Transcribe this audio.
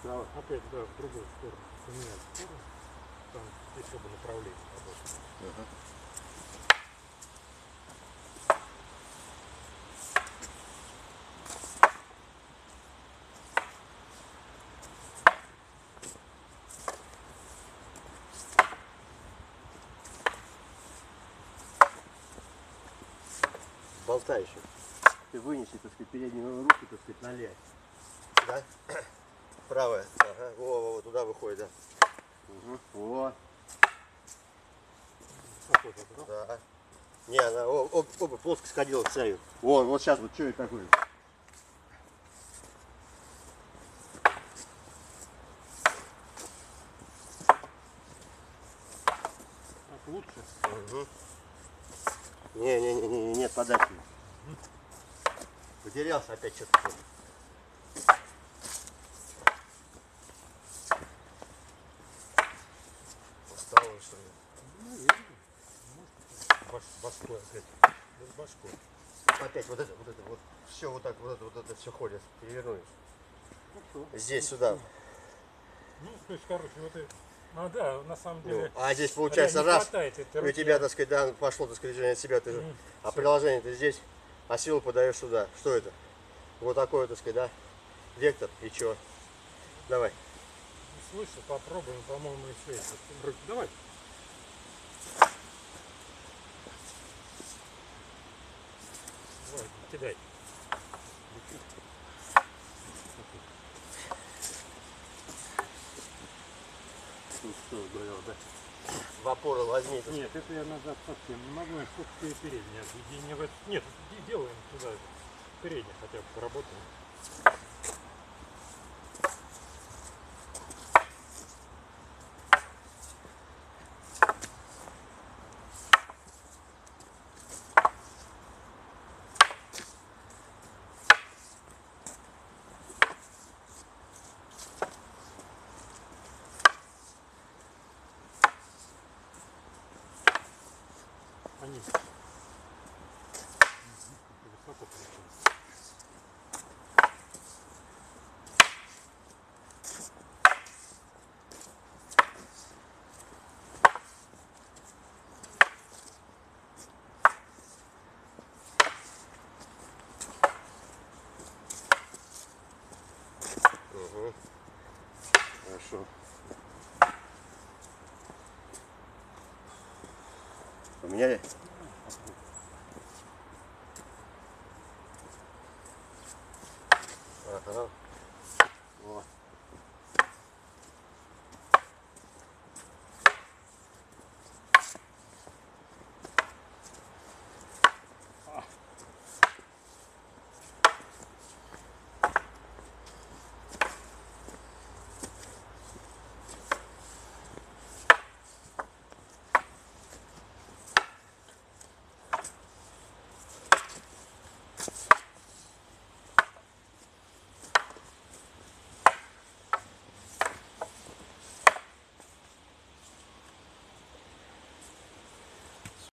справа. Опять, да, в другую сторону. Поменять сторону. Там еще бы направление работает. Ага. Болтающий. Ты вынеси, так сказать, переднюю руку, так сказать, налево. Да? Правая. Ага. Во, туда выходит, да. Угу. Вот. Да. Не, она оба плоско сходила к царю. Вот сейчас вот что это такое? Так лучше. Угу. Нет, подальше. Потерялся опять что-то. Устал, что ли? Ну, видно. Может, башкой опять. Без башкой. Опять вот это. Все вот так, вот это все ходит. Перевернулись. Хорошо. Здесь, сюда. Ну, то есть, короче, вот это. Ну да, на самом деле. Ну, а здесь получается не раз. хватает этой У руки. тебя, так сказать, да, пошло, так сказать, движение от себя. А приложение ты здесь, а силу подаешь сюда. Что это? Вот такой, так сказать, да? Вектор и чё? Давай. Слышал, попробуем, по-моему, еще есть. Давай. Давай, кидай. Что говорил, да? В опору возьми. Нет, это я назад совсем не могу, я сколько передний объединение. Нет, делаем туда, передний хотя бы поработаем. Они высоко получилось. Угу. Хорошо. Поменяли?